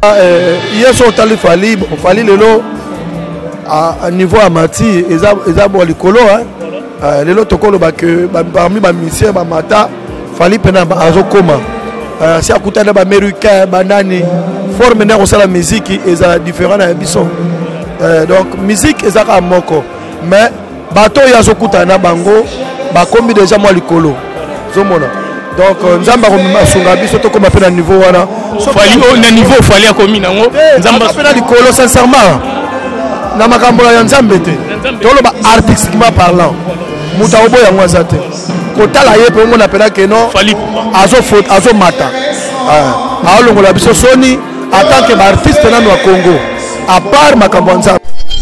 Hier sur Tali Fali, Fali Lelo à niveau amati, ils ont likolo hein. Lelo tokolo que parmi les musiciens Mata Fali pena azokoma. Si à côté des Américains, banani, forme de la musique est différente à Bisson. Donc musique est à moko, mais bateau yazokuta na bango, bakombi déjà moi likolo. Zomona. Donc nzamba ko sunga biso to comme appelle à niveau wana. Fali au niveau fali a commis nango. Nzamba appelle à likolo sincèrement. Na makambo ya nzambe te. To lo ba artistiquement parlant. Muta obo ya ngwaza te. Kota la yepe on appelle que non. Fali azo mata. Ah longola biso soni en tant que artiste na no Congo. À part makambo nzambe.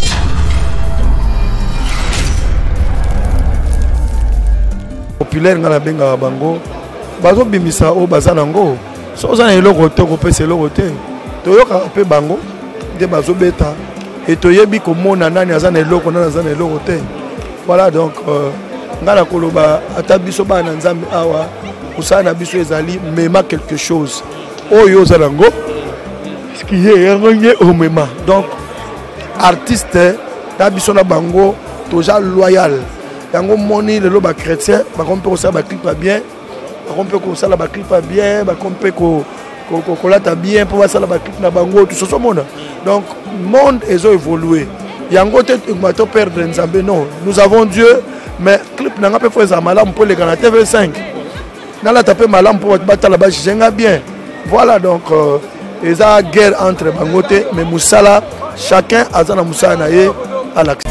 Populaire ngala benga bango. Bazo bimisa o bazanango so ozana eloko te ko pesa eloko te toyoka pe bango de bazo beta et toyebi ko mona nani azana eloko nani azana eloko te. Voilà donc ngala koloba atabiso ba na nzambe awa usana biso ezali mema quelque chose oyo zanango ce qui est yango o mema donc artiste tabiso na bango toja loyal yango moni le loba chrétien ba kompe ko sa ba clip bien. On peut que ça la clip pas bien, on peut que la bien pour ça la clip na bango tout ce monde. Donc monde est évolué. Yango te mato perdre nzambe non. Nous avons Dieu mais clip n'a pas fait ça malam pour les gars TV5. Na la taper malam pour battre la base jenga bien. Voilà donc ils a guerre entre bangote mais Moussala chacun a sa Moussala na ye à l'action.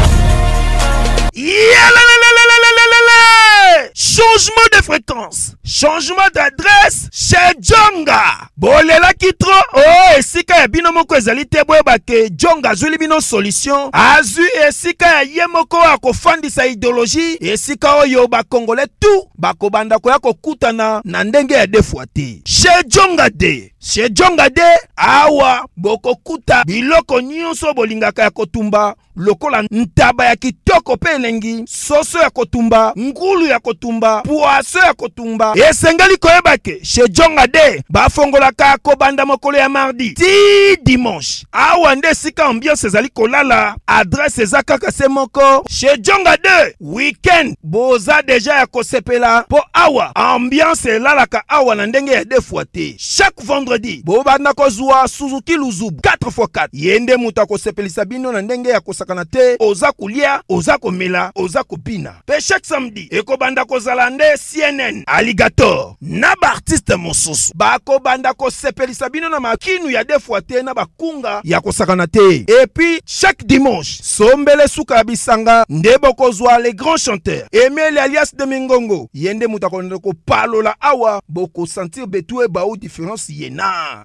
Changement de fréquence, changement d'adresse chez Djonga. Bolela kitro, oh, esika ya bino moko ezali te boyeba ke Djonga zuli bino solution. Azu esika ya ye moko akofandisa idéologie, esika oyo ba Congolais tout bakobanda ko ya kokutana na ndenge ya defuate. Chez Djonga de, chez Djonga de awa bokokuta biloko nyonso bolingaka ya kotumba. Lokola ntaba ya kitoko pe elengi, soso ya kotumba, ngulu ya kotumba, poaso ya kotumba. Esengeli koyebake, chez Djonga de, bafongolaka kobanda mokolo ya mardi, ti dimanche. Awa nde sika ambiance ezali kolala, adresse eza kaka se moko. Chez Djonga de, weekend, boza deja ya kosepela, po awa, ambiance elalaka awa na ndenge ya defuate. Chaque vendredi, bobanda kozua Suzuki Luzubu, 4x4. Yende muta kosepelisa bino na ndenge ya kosaka kanate oza kulia oza komela oza kopina pe chaque samedi ekobanda kozala nde CNN Alligator na ba artiste mosusu bakobanda kosepelisa bino na makinu ya defuate na bakunga ya kosakana te et puis chaque dimanche sombele suka bisanga nde bokozwa les grands chanteurs Emile alias de Mingongo yende mutakonde ko palola awa boko sentir betou e ba ou différence yena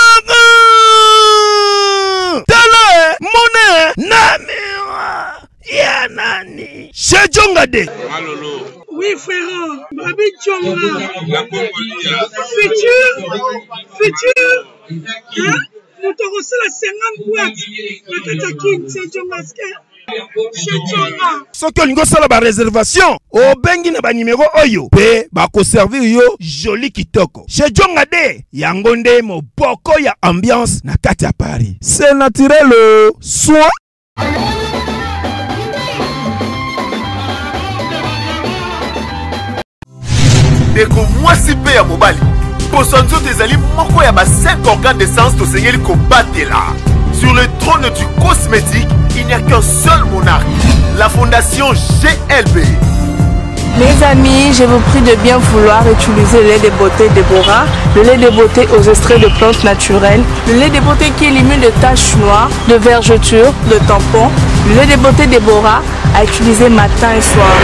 Tala Mone Namira Yanani Chez Djonga de Malolo. Oui frère, Babi Djonga. Futur hein? Nous t'aurons la 50 boîtes. La Katakin, c'est Djonga. Soki olingo sala ba réservation o bengi na ba numéro oyo pe ba ko servir yo joli kitoko chez Djonga de yango nde moboko ya ambiance na kati ya Paris c'est naturel soit Deko mwasi pe ya mobali Posanzo tezali moko ya ba 5 organes de sens to sengeli ko batela. Sur le trône du cosmétique, il n'y a qu'un seul monarque, la fondation GLB. Mes amis, je vous prie de bien vouloir utiliser le lait de beauté Déborah, le lait de beauté aux extraits de plantes naturelles, le lait de beauté qui élimine les taches noires, de vergetures, de tampons, le lait de beauté Déborah à utiliser matin et soir.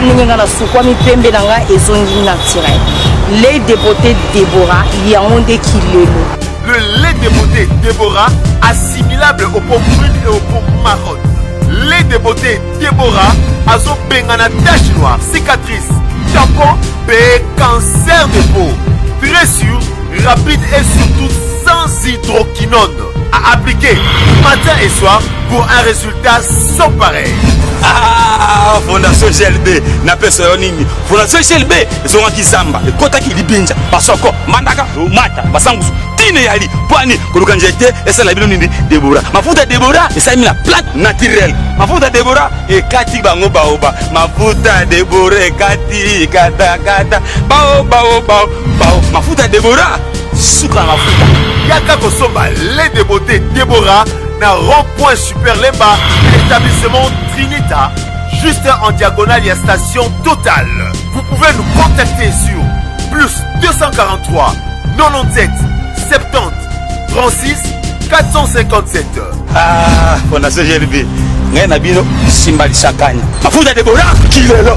Lait de beauté Déborah, il y a un déquilé. Le lait de beauté Déborah, assimilable aux peaux brunes et aux peaux marronnes. Lait de beauté Déborah, azo bengana tache noire, cicatrice, tampon, et cancer de peau. Très sûr, rapide et surtout sans hydroquinone. À appliquer matin et soir pour un résultat sans pareil. Ah, Fondation GLB, n'a pas ce nini. Fondation GLB, ils ont un kizamba, et kota qui libinja, parce que mandaka, mata, basangusu. tine yali pwani koluka njete esala bino nini Deborah mafuta Deborah esala na plante naturelle mafuta Deborah ekati bango baoba mafuta Deborah ekati kata kata bao mafuta Deborah suka mafuta yaka kosomba lait de beauté Deborah na rond-point Super Lemba l'établissement Trinita juste en diagonale et à station Total. Vous pouvez nous contacter sur plus 243 97 70 36 457. Ah, Fondation GLB ngai na bino simbali sakanya mafuta Deborah kilelo.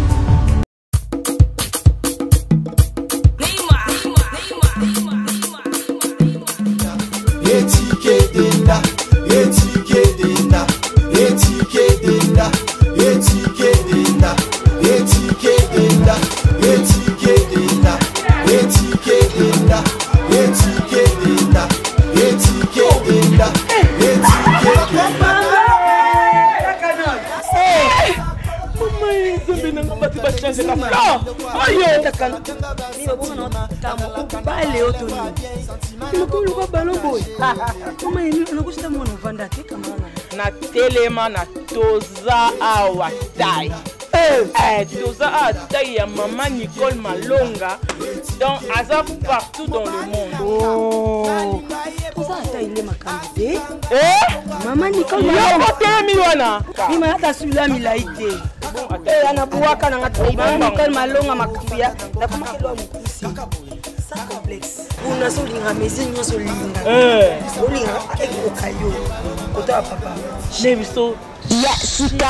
na telema na toza awa tai toza awa tai ya maman Nicole Malonga donc aza partout dans le monde. Toza tai ile makambe maman Nicole Malonga mima hata sula milaite anabuaka na ngati maman Nicole Malonga makambia na kumakelo mkusi sa complexe una solinga mezi nyoso linga solinga ekokayo kota papa nebiso Yasika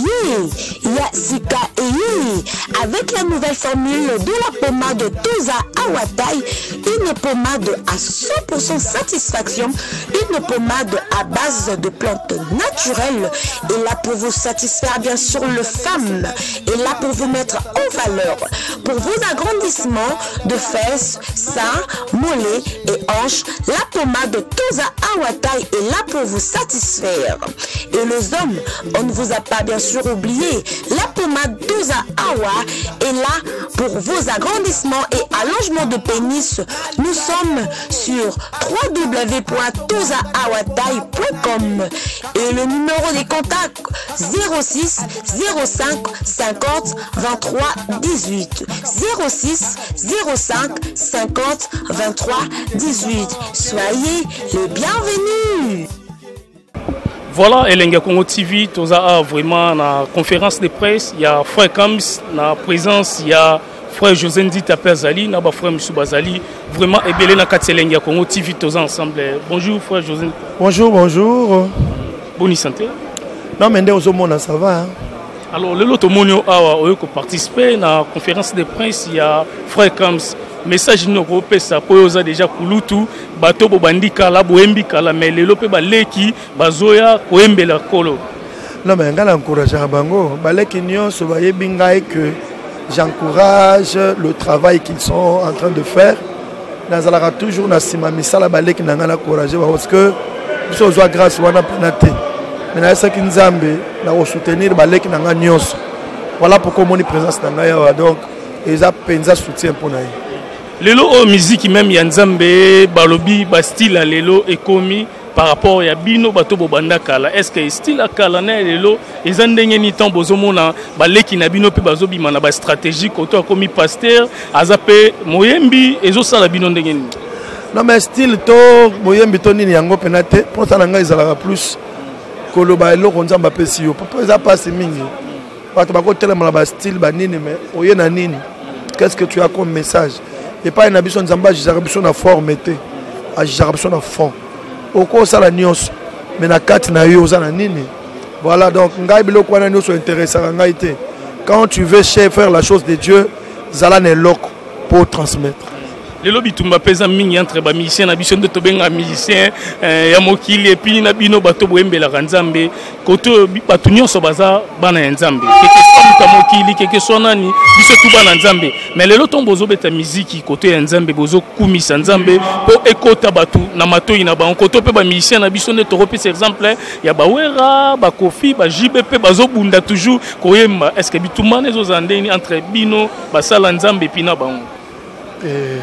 Eye. Avec la nouvelle formule de la pommade Toza Awatai, une pommade à 100% satisfaction, une pommade à base de plantes naturelles, et là pour vous satisfaire bien sûr le femme, et là pour vous mettre en valeur, pour vos agrandissements de fesses, seins, mollets et hanches, la pommade Toza Awatai est là pour vous satisfaire. Et les hommes, on ne vous a pas bien sûr oublié, la pommade Toza Awa est là pour vos agrandissements et allongements de pénis. Nous sommes sur www.tozaawatai.com et le numéro des contacts 06 05 50 23 18 06 05 50 23 18. Soyez les bienvenus. Voilà, Elenga Congo TV, Toza a vraiment na conférence de presse, il y a frère Kams, na présence, il y a frère José Ndita Perzali, na ba frère Moussou Bazali, vraiment ebele na Elenga Congo TV, Toza ensemble. Bonjour frère José. Bonjour, bonjour. Bonne santé. Non, mais au monde ça va. Hein? Alors, le lot monio a participé à la conférence de presse, il y a frère Kams. Message européen ça peut déjà kulutu bato bobandi kala boembi kala mais lelo pe baleki bazoya koembela kolo. Non mais ngala encourager bango baleki nyonso bayebi ngai que j'encourage le travail qu'ils sont en train de faire. Nazalaka toujours na sima misala baleki na ngala encourager parce que biso zo grâce wana penate. Mais na ça ki nzambe na soutenir baleki na ngala nyonso. Voilà pourquoi mon présence na ngaya donc ils a penza soutien pour naï. Lelo musique même yanzambe balobi ba style lelo ekomi par rapport ya bino bato bobanda kala est-ce que style kala na lelo ezandenge ni temps bozomona baleki na bino pe bazobima na ba stratégie koto komi pasteur azape moyembi ezosala bino ndenge ni. Non mais style to moyembi to nini yango penate pour ça nga ezala plus koloba eloko nzamba pesi yo papa eza passe mingi bato bakotela na ba style ba nini mais oyena nini qu'est-ce que tu as comme message. Et pas une ambition de Zamba, j'ai ambition de forme, j'ai ambition de fond. Au cours ça la nios, mais na kat na yo za na nini. Voilà donc ngai biloko wana nios intéressant ngai te. Quand tu veux faire la chose de Dieu, zala ne loko pour transmettre. Le lobby tumba pesa mingi entre ba musicien na biso de tobenga musicien ya mokili et puis na bino bato boembela nzambe koto bato nyonso baza bana ya nzambe keke soit mokili keke soit nani biso tu bana nzambe mais lelo tombo zo beta musique koto ya nzambe bozo kumisa nzambe po ekota bato na matoi na ba koto pe ba musicien na biso ne to repese exemple ya ba wera ba kofi ba JBP bazo bunda toujours koyemba est-ce que bitumane zo zandeni entre bino basala nzambe pina bango.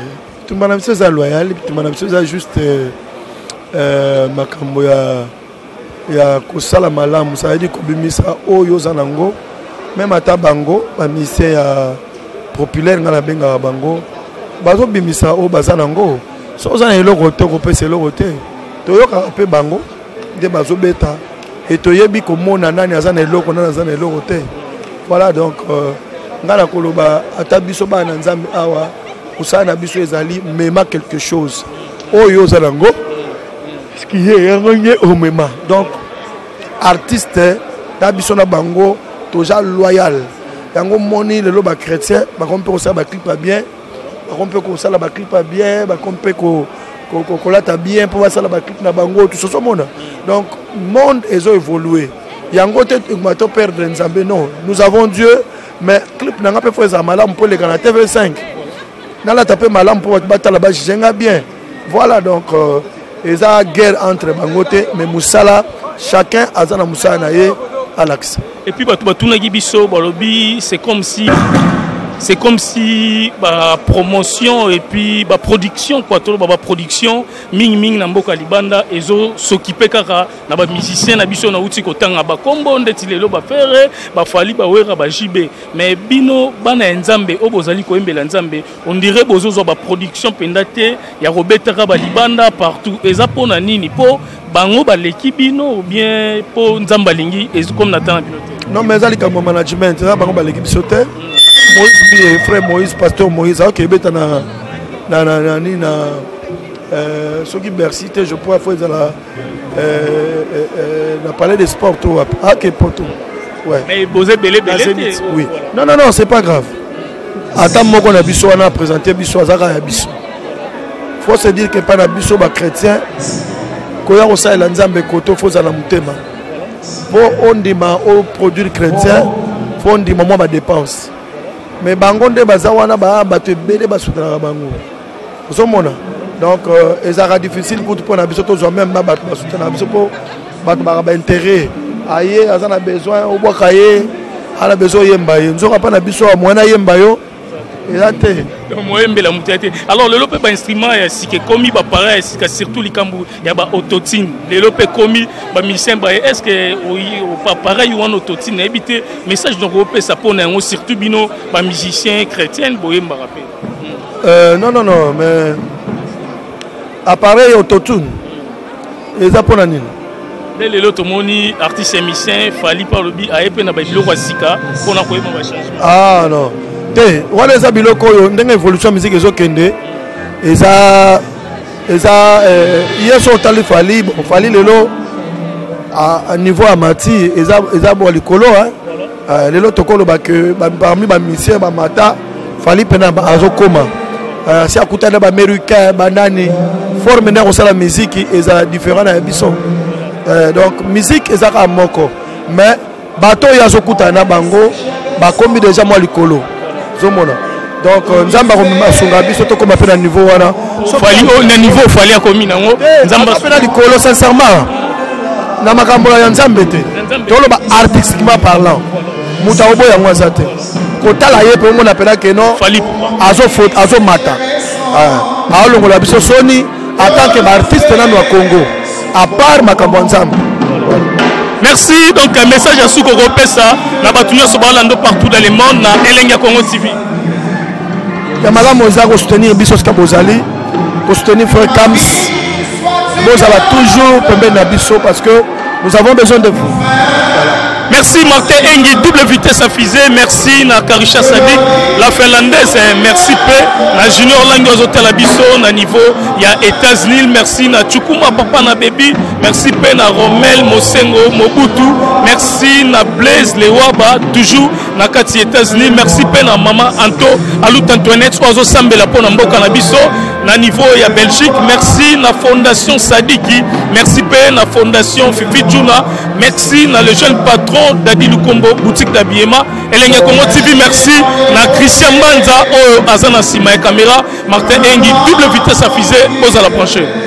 bitumba na biso eza loyal, bitumba na biso eza juste makambo ya kosala malamu, ça veut dire kobimisa oyo oza nango, même ata bango bamisien ya populaire nga na benga bango bazo bimisa oyo baza nango, so oza na eloko te kopesa eloko te, toyokaka mpe bango nde bazobeta et toyebi komona nani aza na eloko nani aza na eloko te. Voilà, donc nga na koloba ata biso bana nzambe awa kosala na biso ezali mema quelque chose oyo oza nango ce qui est yango nge omema. Donc artiste na biso na bango toja loyal yango moni lelo ba chrétien bakompe kosala ba clip bien, bakompe kosala ba clip bien, bakompe kolata bien pour basala ba clip na bango tout ça mona. Donc monde ezo évoluer yango te mato perdre nzambe, non, nous avons Dieu, mais clip nanga pe faut malam pour les gana TV5 nala taper malam pour batala ba jenga bien. Voilà, donc eza guerre entre bangote, mais musala chacun azana musala na ye à l'axe. Et puis batuna gibiso balobi c'est comme si la promotion et puis la production quoi, tout la production ming na mboka libanda ezo s'occuper kaka na ba musicien na biso na uti kotanga ba kombo ndeti lelo ba faire ba fali ba wera ba jibe, mais bino bana nzambe obozali ko embela nzambe on dirait bozo ba production pendate ya robetaka ba libanda partout eza pona nini po bango ba lekibino ou bien po nzamba lingi et comme natana pilote. Non, mais ça comme management ça bango ba l'équipe sauter Moïse, frère Moïse, pasteur Moïse, ok, beta na ce qui Bercy, je pourrais faire la palais des sports, ok, poto. Ouais. Mais vous êtes belé. Oui. Non, c'est pas grave. Attends, moi qu'on a biso, on a présenté biso, azara ya biso. Faut se dire que pas na biso ba chrétien, ko ya osa la nzambe koto faut za la mutema. Faut on dit ma au produit chrétien, faut on dit moi ba dépense. Mais bango nde baza wana bato ebele basutana bango ozomona. Donc ezaka difficile pour na biso tozwa même bato basutana biso po bato ba intérêt aye aza na besoin obwaka ye ala besoin yemba ye nzoka pa na biso mwana yemba yo elate moyembela mutete. Alors le lope ba instrument ya sike komi ba pareil sika surtout likambu ya ba autotune le lope komi ba musicien ba est-ce que o pareil ou en autotune habité message donc lope ça pona ngo surtout bino ba musicien chrétien boyemba rappel. Non mais appareil autotune eza pona nini le loto moni artiste musicien fali par le bi ayepe na ba biloko sika pona koyeba ba changement. Ah non wana eza biloko oyo ndenge évolution musique ezokende eza yeso otali fali lelo à niveau amati eza bo likolo lelo tokoloba ke parmi bamisien bamata fali pena azokoma si akutana baaméricain banani forme nde kosala musique eza différent na biso. Donc musique ezaka moko mais bato oyo azokutana bango bakomi déjà mwa likolo zomona. Donc nzamba komema sunga biso to koma pe na niveau wana fali na niveau fali akomi nango nzamba pe na likolo sincèrement na makambo ya nzambe te tolo ba artistiquement parlant muta obo ya mwaza te kotala ye pe ngona pela ke non fali azo mata alongo la biso soni en tant que artiste na no Congo à part makambo nzambe. Merci. Donc un message à Souko Pesa, la batunia sobalando partout dans le monde, na Elenga Congo TV. Yamala Moza ko soutenir biso ska bozali, ko soutenir frère Kams. Bozala toujours pembe na biso parce que nous avons besoin de vous. Voilà. Merci Martin Engi, double vitesse à fusée. Merci na Karisha Sadik, la finlandaise. Merci P, na Junior Langoz Hotel Abisso, na niveau ya États-Unis. Merci na Chukuma Papa na Baby. Merci P na Romel Mosengo Mobutu. Merci na Blaise Lewaba, toujours na Kati États-Unis. Merci P na Maman Anto, Alut Antoinette, Oiseau Sambela Pona Mboka na Bisso, na niveau ya Belgique. Merci na Fondation Sadiki. Merci P na Fondation Fifi Djouna. Merci na le jeune patron Dadi Lukombo, boutique d'habillement. Elenga Congo TV, merci. Na Christian Manza, Azana Sima et Caméra. Martin Engi, double vitesse à fusée, pose à la plancher.